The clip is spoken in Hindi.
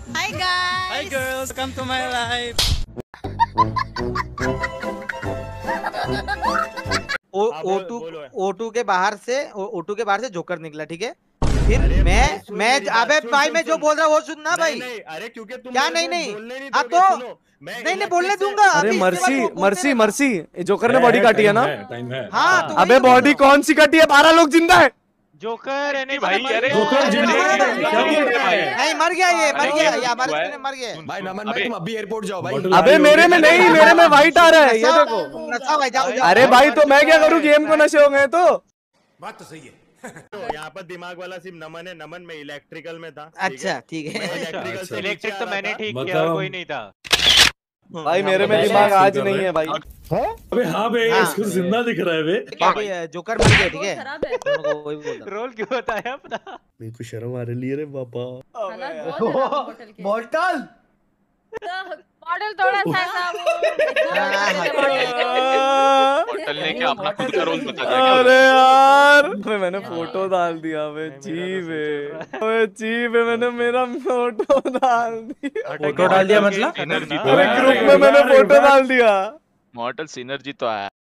Hi guys. Hi girls, come to my life. O2 के बाहर से जोकर निकला, ठीक है। फिर मैं अबे भाई मैं जो बोल रहा हूँ वो सुनना भाई। नहीं, अरे क्योंकि तुम क्या मेरे नहीं को बोलने नहीं हाँ दोगे, तो सुनो, मैं नहीं इलेक्ट्रिक बोलने से- दूंगा। अरे अभी इसके बाद मर्सी वो बोलते मर्सी रहना। मर्सी जोकर ने बॉडी काटी है ना। टाइम है। हाँ तो अबे वही तो बोल बॉडी रहा कौन सी कटी है? 12 लोग जिंदा है। जोकर है नहीं अरे भाई। अरे जोकर जिंदा है, क्या बोल रहा है? हूँ। नहीं मर गया ये अरे हमारे सामने मर गया। भाई नमन भाई तुम अभी एयरपोर्ट जाओ भाई। अबे मेरे में नहीं, मेरे में व्हाइट आ रहा है, ये देखो। नशा भाई जाओ अरे भाई तो मैं क्या करूँ, गेम को नशे हो गए तो। बात तो सही है। तो यहाँ पर दिमाग वाला सिर्फ नमन है, नमन में इलेक्ट्रिकल में था। अच्छा ठीक है। इलेक्ट्रिकल से इलेक्ट्रिक तो मैंने ठीक किया मतलब- और कोई नहीं था। भाई मेरे में दिमाग आज नहीं है भाई। अबे हाँ बे, हाँ। इसको जिंदा दिख रहा है बे। अभी जोकर मर गया, ठीक है। खराब है। वही बोल रहा रोल क्यों बताया अपना? मेरे को शर्म आ रही है रे पापा। हालात बहुत खराब है होटल के। बोतल मॉडल थोड़ा सा ऐसा वो होटल ने क्या अपना खुद का रोल बता अरे यार मैंने फोटो डाल दिया बे, चीप है मैंने मेरा फोटो डाल दिया। फोटो डाल दिया मतलब? अरे ग्रुप में मैंने फोटो डाल दिया। मॉडल सिनर्जी तो आया।